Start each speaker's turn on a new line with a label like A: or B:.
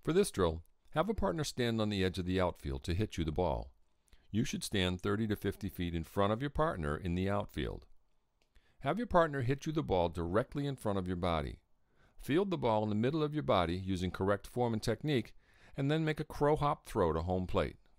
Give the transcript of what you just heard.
A: For this drill, have a partner stand on the edge of the outfield to hit you the ball. You should stand 30 to 50 feet in front of your partner in the outfield. Have your partner hit you the ball directly in front of your body. Field the ball in the middle of your body using correct form and technique, and then make a crow hop throw to home plate.